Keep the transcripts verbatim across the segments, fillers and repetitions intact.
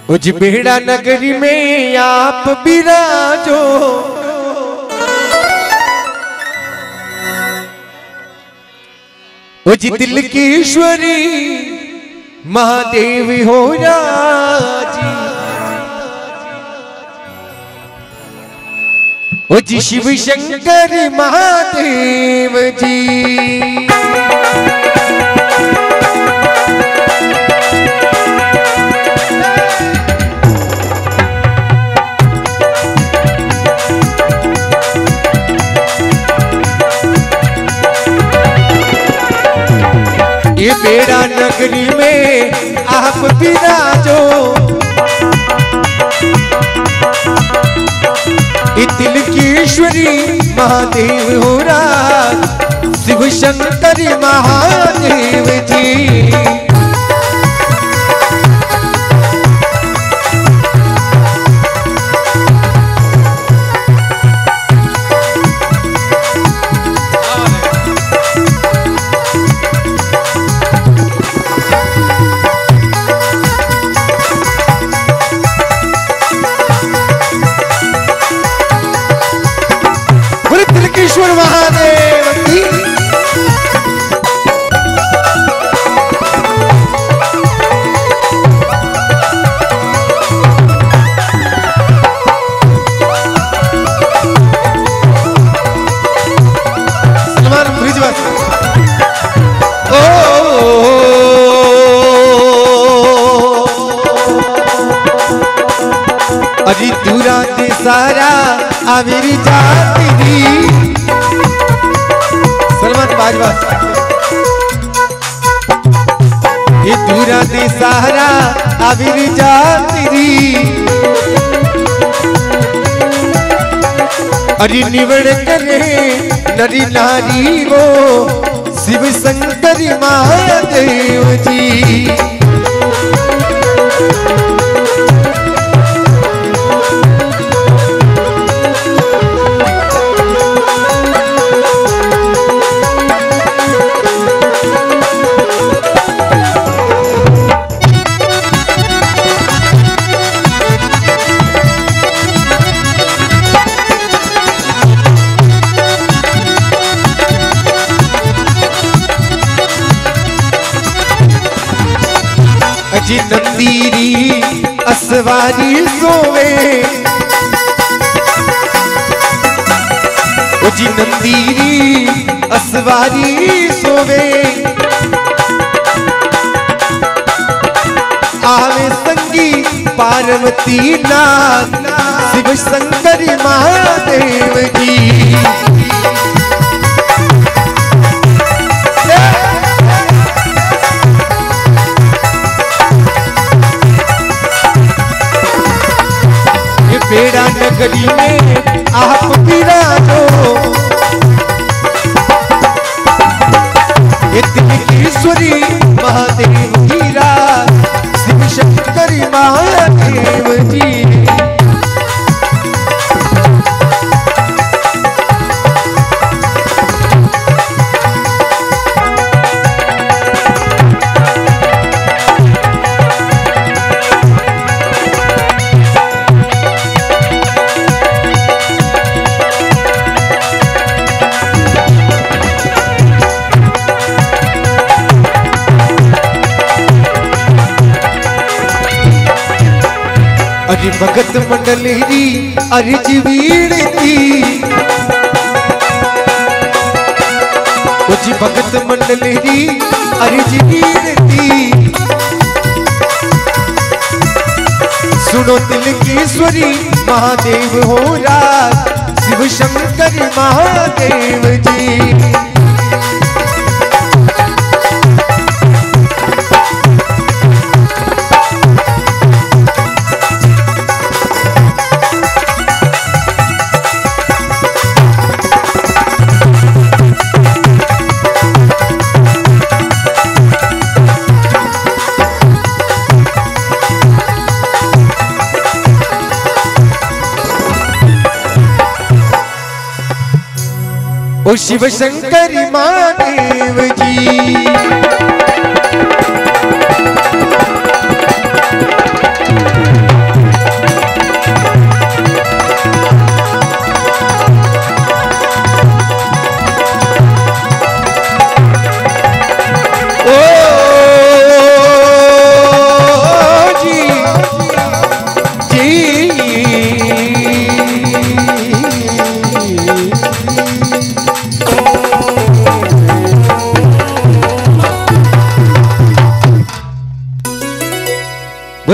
उज बेड़ा नगरी में आप बिराजो, उज दिल की ईश्वरी महादेव हो राजी, उज शिव शंकर महादेव जी। ये बेड़ा नगरी में आप बिराजो, ये दिल की ईश्वरी महादेव हो राज, शिव शंकर महादेव जी। ईश्वर महादेव की सलमान ब्रिजवास। ओ अजी दूरा दे सारा आमिरी जाती दी सलमान बाजवा। ये दूरा दे सहारा आविर जाती, अरे निवड़ करे नरी नारी वो शिव शंकर महादेव जी। जी नंदीरी असवारी सोवे, ओ जी नंदीरी असवारी सोवे, आवे संगी पार्वती नाथ शिव शंकर महादेव जी। बेड़ा नगरी में आप बिराजो, ये दिल की ईश्वरी महादेव की राज, शिव शंकर महादेव जी। अरे भगत मंडलेरी अर्ज वीणती, जी भगत मंडलेरी अर्ज वीणती, सुनो दिल की ईश्वरी महादेव हो राज, शिव शंकर महादेव जी। ओ शिव शंकर महादेव जी।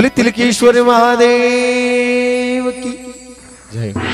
बोले तिलकेश्वर महादेव की जय।